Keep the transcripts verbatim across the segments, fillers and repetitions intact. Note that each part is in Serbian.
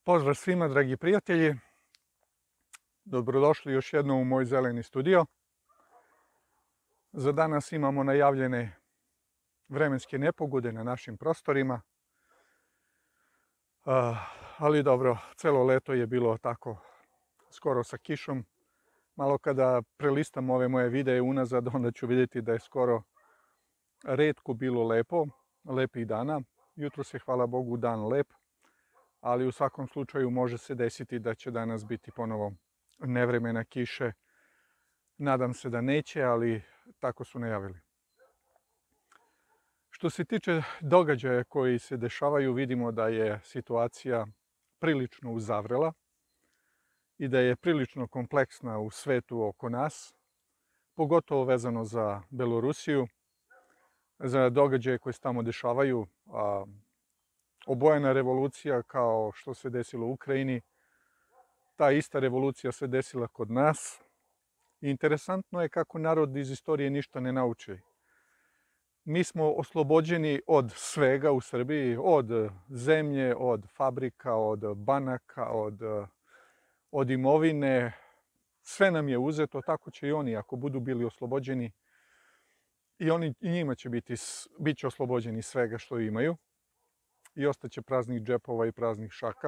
Pozdrav svima, dragi prijatelji. Dobrodošli još jednom u moj zeleni studio. Za danas imamo najavljene vremenske nepogode na našim prostorima. Uh, ali dobro, celo leto je bilo tako skoro sa kišom. Malo kada prelistam ove moje videe unazad, onda ću vidjeti da je skoro retko bilo lepo, lepih dana. Jutros je, hvala Bogu, dan lep. Ali u svakom slučaju može se desiti da će danas biti ponovo nevremena, kiše. Nadam se da neće, ali tako su najavili. Što se tiče događaja koji se dešavaju, vidimo da je situacija prilično uzavrela i da je prilično kompleksna u svetu oko nas, pogotovo vezano za Belorusiju, za događaje koje se tamo dešavaju. A, obojena revolucija kao što se desilo u Ukrajini, ta ista revolucija se desila kod nas. I interesantno je kako narod iz istorije ništa ne nauči. Mi smo oslobođeni od svega u Srbiji, od zemlje, od fabrika, od banaka, od, od imovine. Sve nam je uzeto, tako će i oni ako budu bili oslobođeni. I, oni, i njima će biti, bit će oslobođeni svega što imaju. I ostaće praznih džepova i praznih šaka.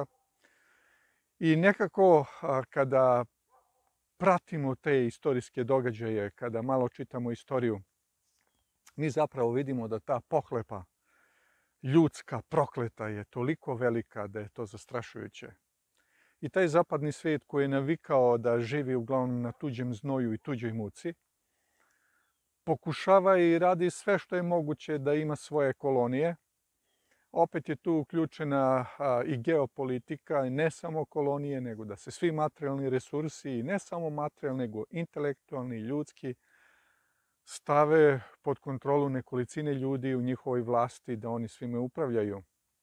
I nekako kada pratimo te istorijske događaje, kada malo čitamo istoriju, mi zapravo vidimo da ta pohlepa ljudska, prokleta je toliko velika da je to zastrašujuće. I taj zapadni svijet koji je navikao da živi uglavnom na tuđem znoju i tuđoj muci, pokušava i radi sve što je moguće da ima svoje kolonije. Opet je tu uključena a, i geopolitika, i ne samo kolonije, nego da se svi materijalni resursi, i ne samo materijalni, nego intelektualni i ljudski, stave pod kontrolu nekolicine ljudi u njihovoj vlasti, da oni svime upravljaju.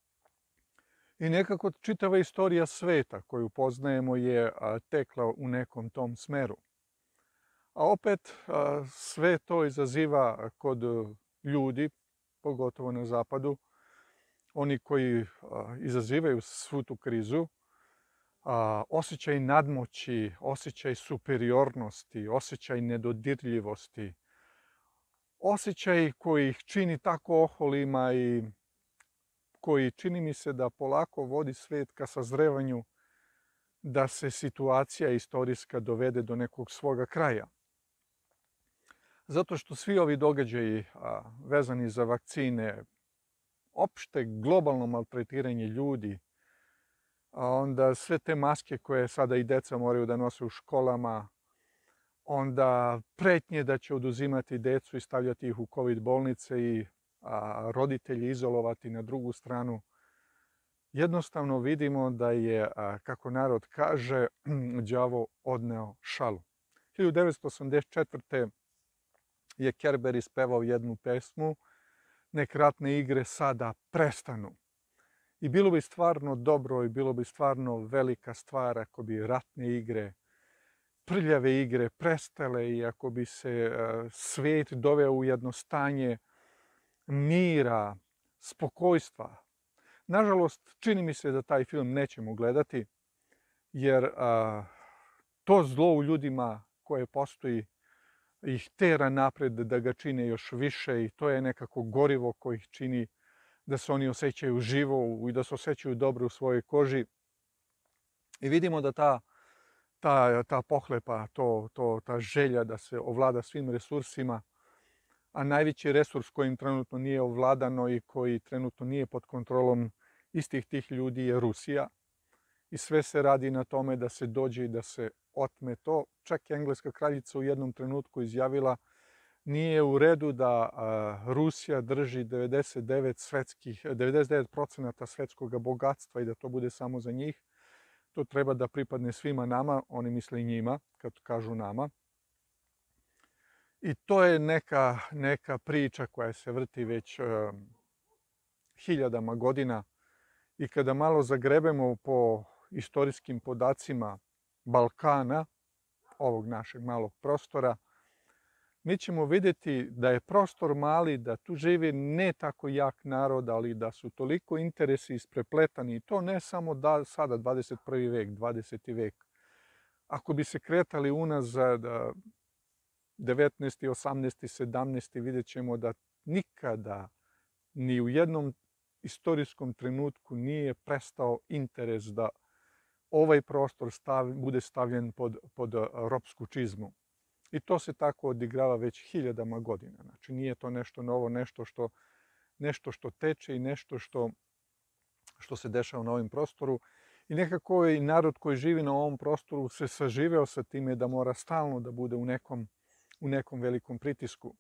I nekako čitava istorija sveta koju poznajemo je a, tekla u nekom tom smeru. A opet a, sve to izaziva kod ljudi, pogotovo na zapadu, oni koji a, izazivaju svu tu krizu, a, osjećaj nadmoći, osjećaj superiornosti, osjećaj nedodirljivosti, osjećaj koji ih čini tako oholima i koji čini mi se da polako vodi svijet ka sazrevanju da se situacija istorijska dovede do nekog svoga kraja. Zato što svi ovi događaji a, vezani za vakcine, opšte globalno maltretiranje ljudi, a onda sve te maske koje sada i deca moraju da nose u školama, onda pretnje da će oduzimati decu i stavljati ih u COVID bolnice i a, roditelji izolovati na drugu stranu. Jednostavno vidimo da je, a, kako narod kaže, đavo odneo šalu. hiljadu devetsto osamdeset četvrte. je Kerber ispevao jednu pesmu, nek ratne igre sada prestanu. I bilo bi stvarno dobro i bilo bi stvarno velika stvar ako bi ratne igre, prljave igre prestale i ako bi se svijet doveo u jedno stanje mira, spokojstva. Nažalost, čini mi se da taj film nećemo gledati, jer a, to zlo u ljudima koje postoji ih tera napred da ga čine još više i to je nekako gorivo koje ih čini da se oni osjećaju živo i da se osjećaju dobro u svojoj koži. I vidimo da ta, ta, ta pohlepa, to, to, ta želja da se ovlada svim resursima, a najveći resurs kojim trenutno nije ovladano i koji trenutno nije pod kontrolom istih tih ljudi je Rusija. I sve se radi na tome da se dođe i da se otme to. Čak je engleska kraljica u jednom trenutku izjavila nije u redu da a, Rusija drži devedeset devet svetskih, devedeset devet procenata svetskog bogatstva i da to bude samo za njih. To treba da pripadne svima nama, oni misle i njima, kad kažu nama. I to je neka, neka priča koja se vrti već a, hiljadama godina. I kada malo zagrebemo po istorijskim podacima Balkana, ovog našeg malog prostora, mi ćemo vidjeti da je prostor mali, da tu živi ne tako jak narod, ali da su toliko interesi isprepletani. I to ne samo da sada, dvadeset prvi vek, dvadeseti vek. Ako bi se kretali unazad devetnaesti, osamnaesti, sedamnaesti vidjet ćemo da nikada ni u jednom istorijskom trenutku nije prestao interes da ovaj prostor stav, bude stavljen pod, pod ropsku čizmu. I to se tako odigrava već hiljadama godina. Znači nije to nešto novo, nešto što, nešto što teče i nešto što, što se dešava na ovim prostoru. I nekako i narod koji živi na ovom prostoru se saživeo sa time da mora stalno da bude u nekom, u nekom velikom pritisku.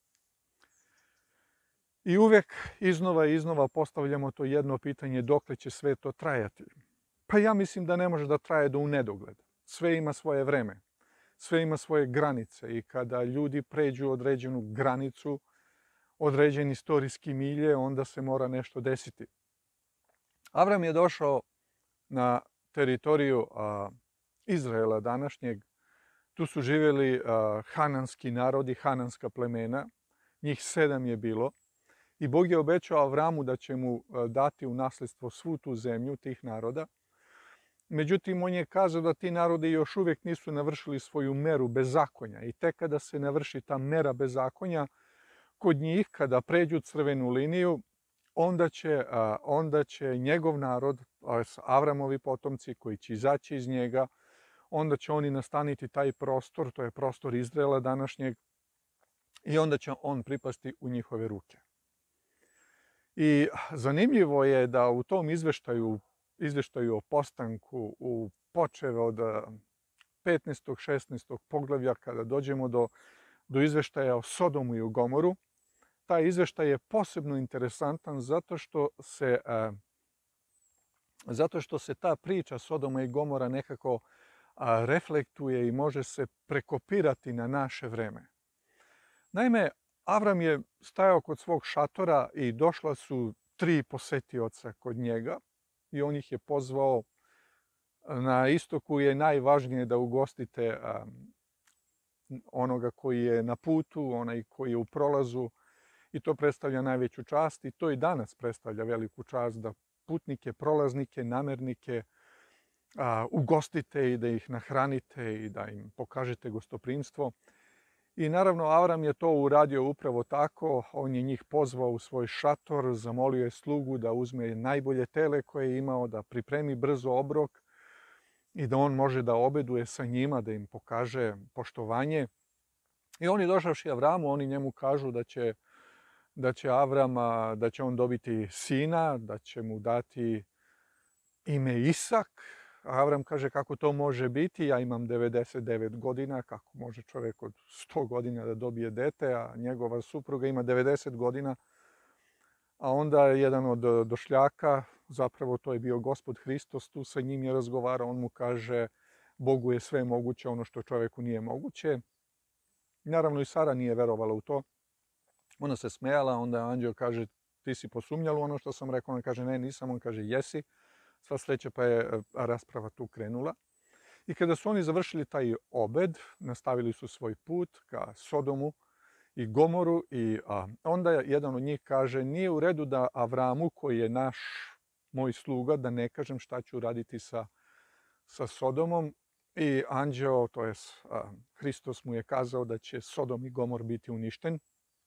I uvek iznova i iznova postavljamo to jedno pitanje: dokle će sve to trajati? Pa ja mislim da ne može da traje do u nedogled. Sve ima svoje vreme, sve ima svoje granice i kada ljudi pređu određenu granicu, određen istorijski milje, onda se mora nešto desiti. Avram je došao na teritoriju a, Izraela današnjeg. Tu su živjeli a, hananski narodi, hananska plemena. Njih sedam je bilo. I Bog je obećao Avramu da će mu dati u nasljedstvo svu tu zemlju tih naroda. Međutim, on je kazao da ti narodi još uvijek nisu navršili svoju meru bezakonja. I tek kada se navrši ta mera bezakonja, kod njih, kada pređu crvenu liniju, onda će, onda će njegov narod, Avramovi potomci koji će izaći iz njega, onda će oni nastaniti taj prostor, to je prostor Izraela današnjeg, i onda će on pripasti u njihove ruke. I zanimljivo je da u tom izveštaju, izveštaju o postanku, u počeve od petnaestog šesnaestog poglavlja, kada dođemo do, do izveštaja o Sodomu i o Gomoru, taj izveštaj je posebno interesantan zato što se, zato što se ta priča Sodoma i Gomora nekako reflektuje i može se prekopirati na naše vreme. Naime, Avram je stajao kod svog šatora i došla su tri posetioca kod njega i on ih je pozvao. Na istoku je najvažnije da ugostite onoga koji je na putu, onaj koji je u prolazu, i to predstavlja najveću čast i to i danas predstavlja veliku čast da putnike, prolaznike, namernike ugostite i da ih nahranite i da im pokažete gostoprimstvo. I naravno, Avram je to uradio upravo tako. On je njih pozvao u svoj šator, zamolio je slugu da uzme najbolje tele koje je imao, da pripremi brzo obrok i da on može da obeduje sa njima, da im pokaže poštovanje. I oni došavši Avramu, oni njemu kažu da će, da će Avram, da će on dobiti sina, da će mu dati ime Isak. Avram kaže: kako to može biti, ja imam devedeset devet godina, kako može čovjek od sto godina da dobije dete, a njegova supruga ima devedeset godina. A onda jedan od došljaka, zapravo to je bio Gospod Hristos, tu sa njim je razgovarao, on mu kaže: Bogu je sve moguće, ono što čovjeku nije moguće. Naravno i Sara nije verovala u to. Ona se smejala, onda anđeo kaže: ti si posumnjala u ono što sam rekao? Ona kaže: ne, nisam. On kaže: jesi. Sva sreća, pa je rasprava tu krenula. I kada su oni završili taj obed, nastavili su svoj put ka Sodomu i Gomoru i a, onda jedan od njih kaže: nije u redu da Avramu, koji je naš, moj sluga, da ne kažem šta ću raditi sa, sa Sodomom. I anđeo, to je Hristos, mu je kazao da će Sodom i Gomor biti uništen.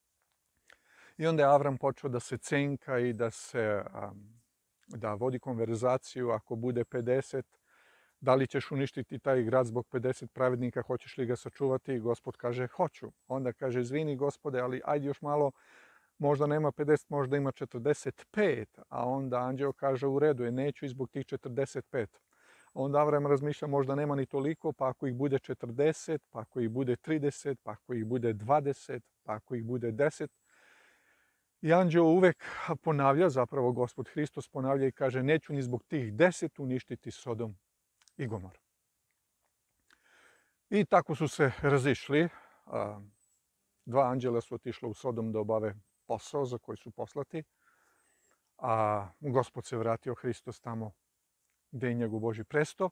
I onda je Avram počeo da se cenka i da se... A, da vodi konverzaciju. Ako bude pedeset, da li ćeš uništiti taj grad zbog pedeset pravednika, hoćeš li ga sačuvati? I Gospod kaže: hoću. Onda kaže: izvini Gospode, ali ajde još malo, možda nema pedeset, možda ima četrdeset pet. A onda anđeo kaže: u redu je, neću i zbog tih četrdeset pet. Onda Avram razmišlja: možda nema ni toliko, pa ako ih bude četrdeset, pa ako ih bude trideset, pa ako ih bude dvadeset, pa ako ih bude deset. I anđeo uvek ponavlja, zapravo Gospod Hristos ponavlja i kaže: neću ni zbog tih deset uništiti Sodom i Gomor. I tako su se razišli. Dva anđela su otišla u Sodom da obave posao za koji su poslati. A Gospod se vratio, Hristos, tamo gde je njegov Božji presto.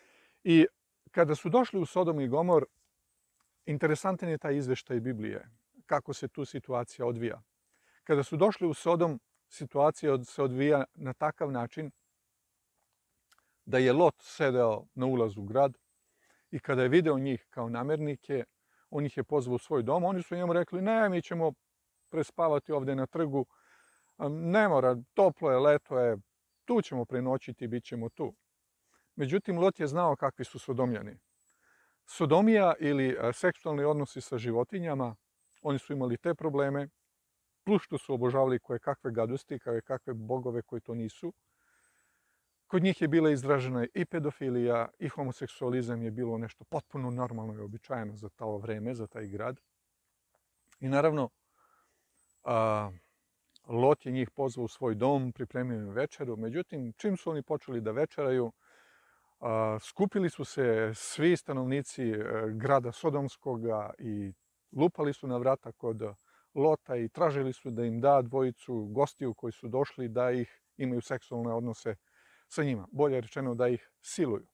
I kada su došli u Sodom i Gomor, interesantan je taj izveštaj Biblije. kako se tu situacija odvija. Kada su došli u Sodom, situacija se odvija na takav način da je Lot sedeo na ulazu u grad i kada je video njih kao namernike, on ih je pozvao u svoj dom. Oni su njemu rekli, ne, mi ćemo prespavati ovdje na trgu, ne mora, toplo je, leto je, tu ćemo prenoćiti i bit ćemo tu. Međutim, Lot je znao kakvi su Sodomljani. Sodomija ili seksualni odnosi sa životinjama, oni su imali te probleme, plus što su obožavali koje kakve gadosti, koje kakve bogove koji to nisu. Kod njih je bila izražena i pedofilija, i homoseksualizam je bilo nešto potpuno normalno i običajeno za to vreme, za taj grad. I naravno, a, Lot je njih pozvao u svoj dom, pripremio im večeru. Međutim, čim su oni počeli da večeraju, a, skupili su se svi stanovnici grada Sodomskoga i lupali su na vrata kod Lota i tražili su da im da dvojicu gostiju koji su došli da ih imaju seksualne odnose sa njima. Bolje rečeno da ih siluju.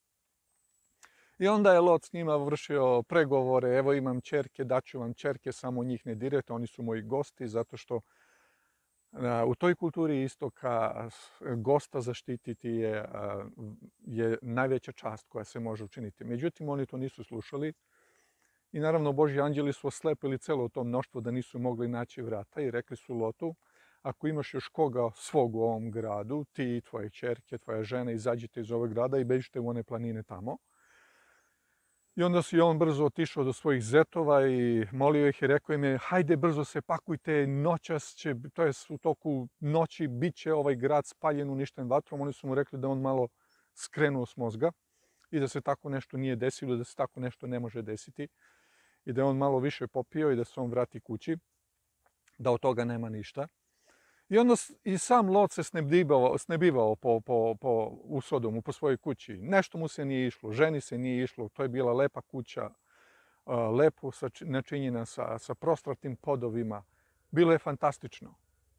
I onda je Lot s njima vršio pregovore, evo imam ćerke, daću vam ćerke, samo njih ne direte, oni su moji gosti, zato što u toj kulturi istoka gosta zaštititi je, je najveća čast koja se može učiniti. Međutim, oni to nisu slušali i naravno Božji anđeli su oslepili celo to mnoštvo da nisu mogli naći vrata i rekli su Lotu, ako imaš još koga svog u ovom gradu, ti i tvoje ćerke, tvoja žena, izađite iz ovog grada i bežite u one planine tamo. I onda si on brzo otišao do svojih zetova i molio ih i rekao im je, hajde brzo se pakujte, noćas će, to je u toku noći, bit će ovaj grad spaljen, uništen vatrom. Oni su mu rekli da on malo skrenuo s mozga i da se tako nešto nije desilo, da se tako nešto ne može desiti i da je on malo više popio i da se on vrati kući, da od toga nema ništa. I onda i sam Lot se snebivao, snebivao po, po, po, u Sodomu, po svojoj kući. Nešto mu se nije išlo, ženi se nije išlo, to je bila lepa kuća, lepo načinjena sa, sa prostratim podovima. Bilo je fantastično.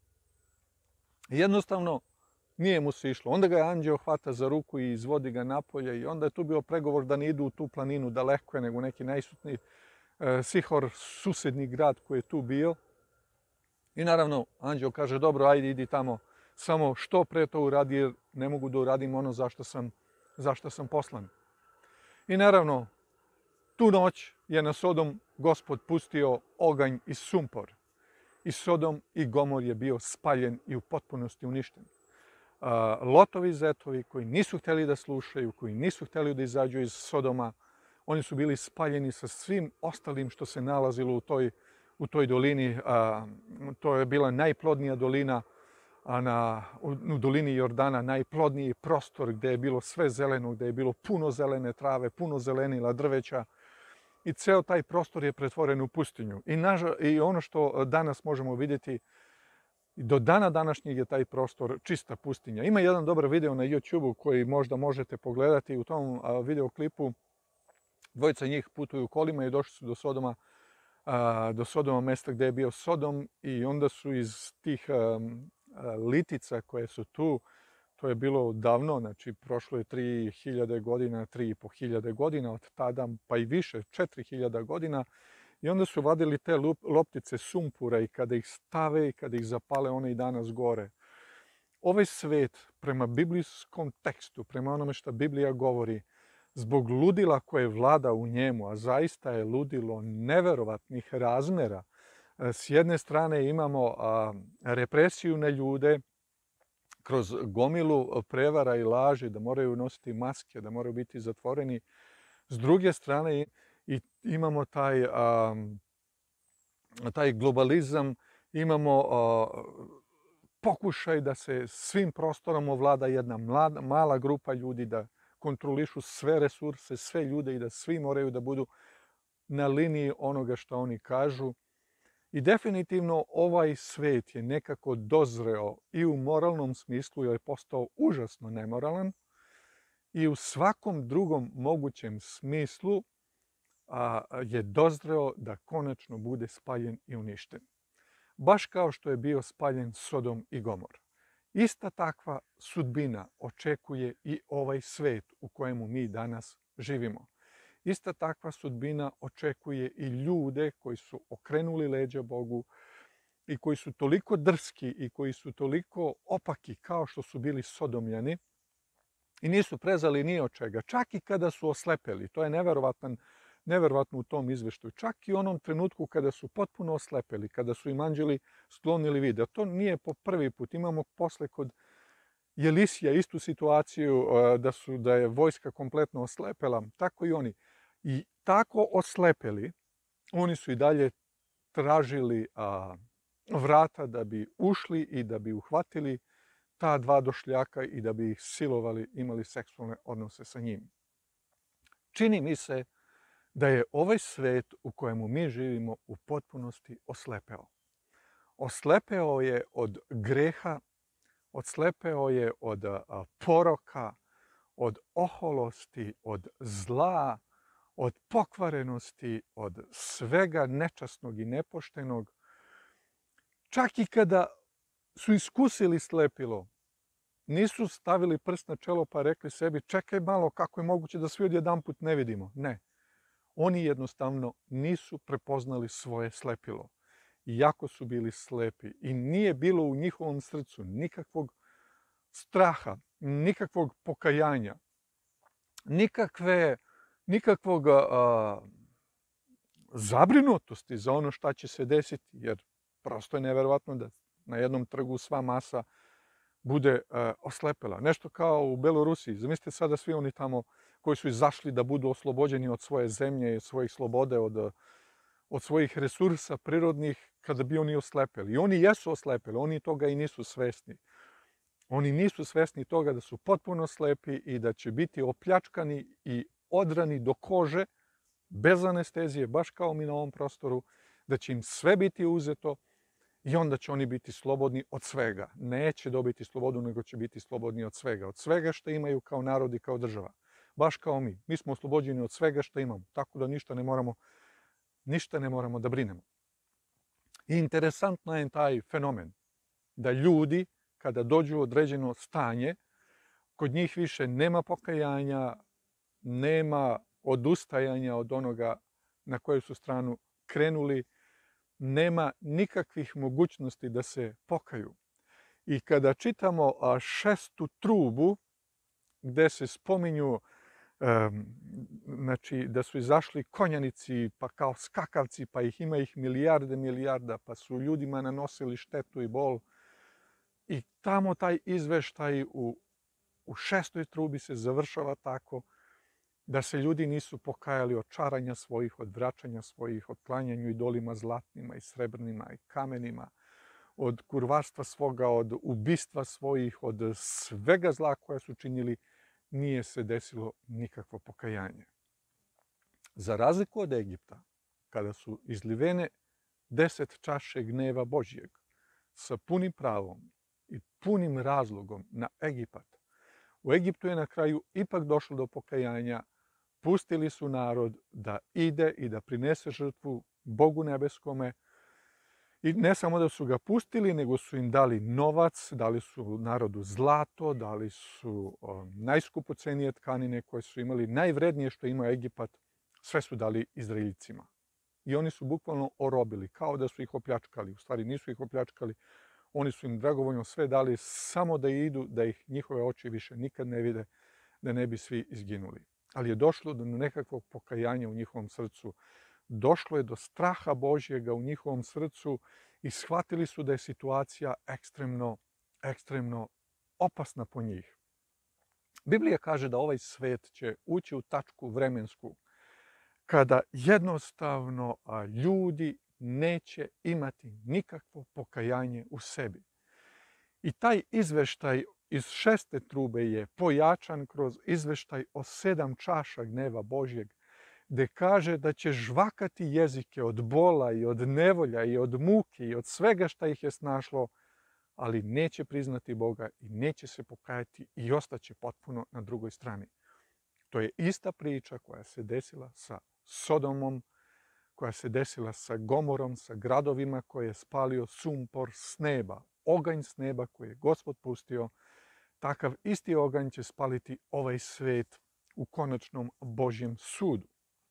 Jednostavno, nije mu se išlo. Onda ga je anđeo hvata za ruku i izvodi ga napolje i onda je tu bio pregovor da ne idu u tu planinu daleko je nego neki najsutniji Sihor, susedni grad koji je tu bio. I naravno, anđeo kaže, dobro, ajde, idi tamo, samo što pre to uradi, jer ne mogu da uradim ono zašto sam, zašto sam poslan. I naravno, tu noć je na Sodom Gospod pustio oganj i sumpor. I Sodom i Gomor je bio spaljen i u potpunosti uništen. Lotovi zetovi koji nisu htjeli da slušaju, koji nisu htjeli da izađu iz Sodoma, oni su bili spaljeni sa svim ostalim što se nalazilo u toj u toj dolini. A, to je bila najplodnija dolina, a na, u, u dolini Jordana najplodniji prostor gdje je bilo sve zeleno, gdje je bilo puno zelene trave, puno zelenila drveća i ceo taj prostor je pretvoren u pustinju. I, naža, i ono što danas možemo vidjeti, do dana današnjeg je taj prostor čista pustinja. Ima jedan dobar video na YouTubeu koji možda možete pogledati. U tom videoklipu dvojica njih putuju kolima i došli su do Sodoma, do Sodoma, mjesta gdje je bio Sodom i onda su iz tih um, litica koje su tu, to je bilo davno, znači prošlo je tri hiljade godina, tri i po hiljade godina od tada, pa i više, četiri hiljade godina i onda su vadili te loptice sumpura i kada ih stave i kada ih zapale, one i danas gore. Ovaj svet, prema biblijskom tekstu, prema onome što Biblija govori, zbog ludila koje vlada u njemu, a zaista je ludilo neverovatnih razmera. S jedne strane imamo a, represiju na ljude kroz gomilu prevara i laži, da moraju nositi maske, da moraju biti zatvoreni. S druge strane i imamo taj, a, taj globalizam, imamo a, pokušaj da se svim prostorom ovlada jedna mlada, mala grupa ljudi, da kontrolišu sve resurse, sve ljude i da svi moraju da budu na liniji onoga što oni kažu. I definitivno ovaj svet je nekako dozreo i u moralnom smislu je postao užasno nemoralan i u svakom drugom mogućem smislu a, je dozreo da konačno bude spaljen i uništen. Baš kao što je bio spaljen Sodom i Gomor. Ista takva sudbina očekuje i ovaj svet u kojemu mi danas živimo. ista takva sudbina očekuje i ljude koji su okrenuli leđa Bogu i koji su toliko drski i koji su toliko opaki kao što su bili Sodomljani i nisu prezali ni od čega, čak i kada su oslepeli. To je neverovatan, neverovatno u tom izveštaju. Čak i u onom trenutku kada su potpuno oslepeli, kada su im anđeli sklonili vid. A to nije po prvi put. Imamo posle kod Jelisija istu situaciju da, su, da je vojska kompletno oslepela. Tako i oni. I tako oslepeli, oni su i dalje tražili a, vrata da bi ušli i da bi uhvatili ta dva došljaka i da bi ih silovali, imali seksualne odnose sa njim. Čini mi se da je ovaj svet u kojemu mi živimo u potpunosti oslepeo. Oslepeo je od greha, oslepeo je od poroka, od oholosti, od zla, od pokvarenosti, od svega nečasnog i nepoštenog. Čak i kada su iskusili slepilo, nisu stavili prst na čelo pa rekli sebi čekaj malo, kako je moguće da svi odjedanput ne vidimo. Ne. Oni jednostavno nisu prepoznali svoje slepilo. Iako su bili slepi i nije bilo u njihovom srcu nikakvog straha, nikakvog pokajanja, nikakve, nikakvog a, zabrinutosti za ono šta će se desiti, jer prosto je neverovatno da na jednom trgu sva masa bude uh, oslepela. Nešto kao u Belorusiji. Zamislite sada svi oni tamo koji su izašli da budu oslobođeni od svoje zemlje, od svojih slobode, od, od svojih resursa prirodnih, kada bi oni oslepeli. I oni jesu oslepeli, oni toga i nisu svesni. Oni nisu svesni toga da su potpuno slepi i da će biti opljačkani i odrani do kože, bez anestezije, baš kao mi na ovom prostoru, da će im sve biti uzeto, i onda će oni biti slobodni od svega. Neće dobiti slobodu, nego će biti slobodni od svega. Od svega što imaju kao narod i kao država. Baš kao mi. Mi smo oslobođeni od svega što imamo. Tako da ništa ne moramo, ništa ne moramo da brinemo. I interesantno je taj fenomen. Da ljudi, kada dođu u određeno stanje, kod njih više nema pokajanja, nema odustajanja od onoga na koju su stranu krenuli, nema nikakvih mogućnosti da se pokaju. I kada čitamo šestu trubu, gde se spominju um, znači, da su izašli konjanici, pa kao skakavci, pa ih ima ih milijarde, milijarda, pa su ljudima nanosili štetu i bol. I tamo taj izveštaj u, u šestoj trubi se završava tako da se ljudi nisu pokajali od čaranja svojih, od vraćanja svojih, od klanjanju idolima zlatnima i srebrnima i kamenima, od kurvarstva svoga, od ubistva svojih, od svega zla koje su činili, nije se desilo nikakvo pokajanje. Za razliku od Egipta, kada su izlivene deset čaše gneva Božjeg sa punim pravom i punim razlogom na Egipat, u Egiptu je na kraju ipak došlo do pokajanja. Pustili su narod da ide i da prinese žrtvu Bogu nebeskome. I ne samo da su ga pustili, nego su im dali novac, dali su narodu zlato, dali su o, najskupocenije tkanine koje su imali, najvrednije što ima Egipat, sve su dali Izraeljcima. I oni su bukvalno orobili, kao da su ih opljačkali. U stvari nisu ih opljačkali, oni su im dragovoljno sve dali samo da idu, da ih njihove oči više nikad ne vide, da ne bi svi izginuli. Ali je došlo do nekakvog pokajanja u njihovom srcu. Došlo je do straha Božjega u njihovom srcu i shvatili su da je situacija ekstremno, ekstremno opasna po njih. Biblija kaže da ovaj svet će ući u tačku vremensku kada jednostavno ljudi neće imati nikakvo pokajanje u sebi. I taj izveštaj iz šeste trube je pojačan kroz izveštaj o sedam čaša gneva Božjeg, gde kaže da će žvakati jezike od bola i od nevolja i od muke i od svega šta ih je snašlo, ali neće priznati Boga i neće se pokajati i ostaće potpuno na drugoj strani. To je ista priča koja se desila sa Sodomom, koja se desila sa Gomorom, sa gradovima koje je spalio sumpor s neba, oganj s neba koji je Gospod pustio. Takav isti oganj će spaliti ovaj svet u konačnom Božjem sudu.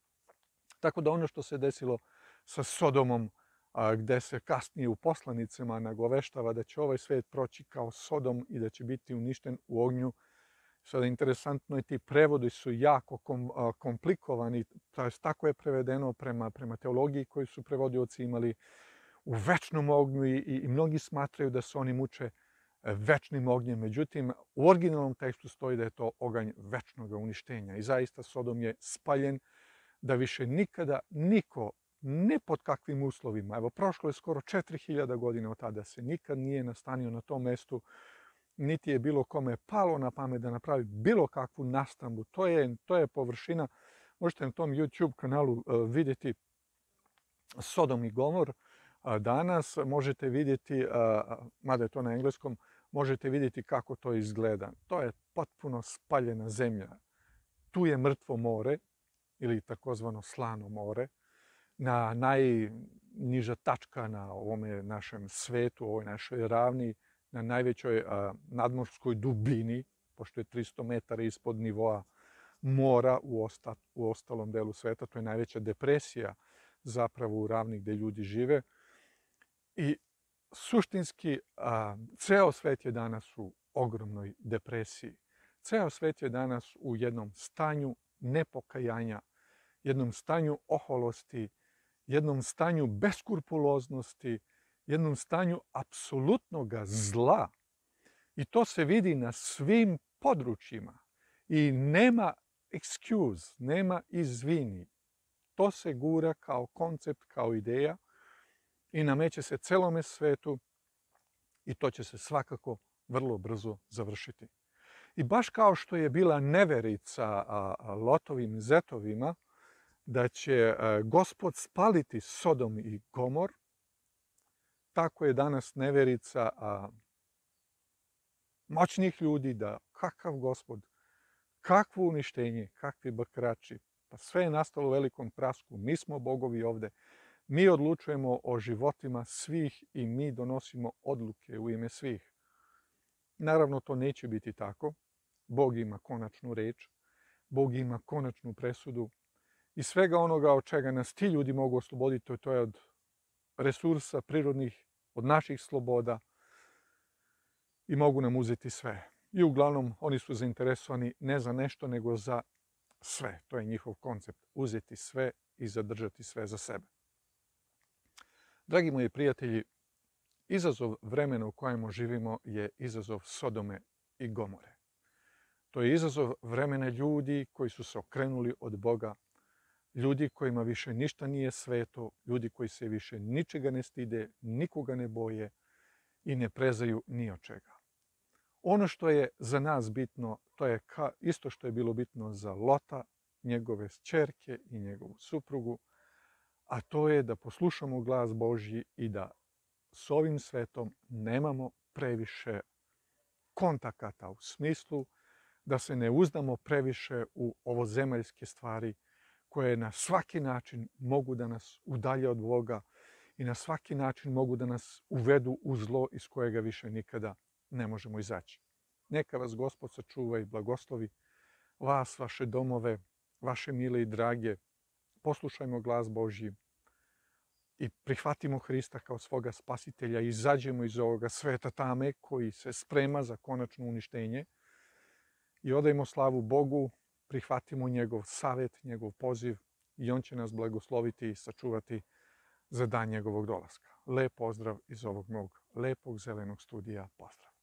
Tako da ono što se desilo sa Sodomom, gdje se kasnije u poslanicima nagoveštava da će ovaj svijet proći kao Sodom i da će biti uništen u ognju. Sada interesantno je, ti prevodi su jako komplikovani, tako je prevedeno prema, prema teologiji koju su prevodioci imali, u večnom ognju i, i mnogi smatraju da se oni muče večnim ognjem. Međutim, u originalnom tekstu stoji da je to oganj večnog uništenja. I zaista Sodom je spaljen, da više nikada niko, ne pod kakvim uslovima, evo prošlo je skoro četiri hiljade godina od tada, se nikad nije nastanio na tom mestu, niti je bilo kome palo na pamet da napravi bilo kakvu nastambu. To je, to je površina, možete na tom YouTube kanalu uh, vidjeti Sodom i Gomor. Uh, danas možete vidjeti, uh, mada je to na engleskom, možete vidjeti kako to izgleda. To je potpuno spaljena zemlja. Tu je mrtvo more, ili takozvano slano more, na najniža tačka na ovome našem svetu, ovoj našoj ravni, na najvećoj a, nadmorskoj dubini, pošto je tristo metara ispod nivoa mora u, osta, u ostalom delu sveta. To je najveća depresija zapravo u ravni gdje ljudi žive. I suštinski, a, ceo svet je danas u ogromnoj depresiji. Ceo svet je danas u jednom stanju nepokajanja, jednom stanju oholosti, jednom stanju beskrupuloznosti, jednom stanju apsolutnog zla. I to se vidi na svim područjima. I nema excuse, nema izvini. To se gura kao koncept, kao ideja i nameće se celome svetu i to će se svakako vrlo brzo završiti. I baš kao što je bila neverica Lotovim zetovima da će Gospod spaliti Sodom i Gomor, tako je danas neverica moćnih ljudi da kakav Gospod, kakvo uništenje, kakvi bakrači, pa sve je nastalo u velikom prasku, mi smo bogovi ovde, mi odlučujemo o životima svih i mi donosimo odluke u ime svih. Naravno, to neće biti tako. Bog ima konačnu reč, Bog ima konačnu presudu i svega onoga od čega nas ti ljudi mogu osloboditi, to je od resursa prirodnih, od naših sloboda i mogu nam uzeti sve. I uglavnom oni su zainteresovani ne za nešto, nego za sve. To je njihov koncept, uzeti sve i zadržati sve za sebe. Dragi moji prijatelji, izazov vremena u kojem živimo je izazov Sodome i Gomore. To je izazov vremena ljudi koji su se okrenuli od Boga, ljudi kojima više ništa nije sveto, ljudi koji se više ničega ne stide, nikoga ne boje i ne prezaju ni od čega. Ono što je za nas bitno, to je isto što je bilo bitno za Lota, njegove ćerke i njegovu suprugu, a to je da poslušamo glas Božji i da s ovim svetom nemamo previše kontakata, u smislu da se ne uzdamo previše u ovozemaljske stvari koje na svaki način mogu da nas udalje od Boga i na svaki način mogu da nas uvedu u zlo iz kojega više nikada ne možemo izaći. Neka vas Gospod sačuva i blagoslovi, vas, vaše domove, vaše mile i drage. Poslušajmo glas Božji i prihvatimo Hrista kao svoga spasitelja i izađemo iz ovoga sveta tame koji se sprema za konačno uništenje i odajmo slavu Bogu, prihvatimo njegov savjet, njegov poziv i on će nas blagosloviti i sačuvati za dan njegovog dolaska. Lep pozdrav iz ovog mog lepog zelenog studija. Pozdrav!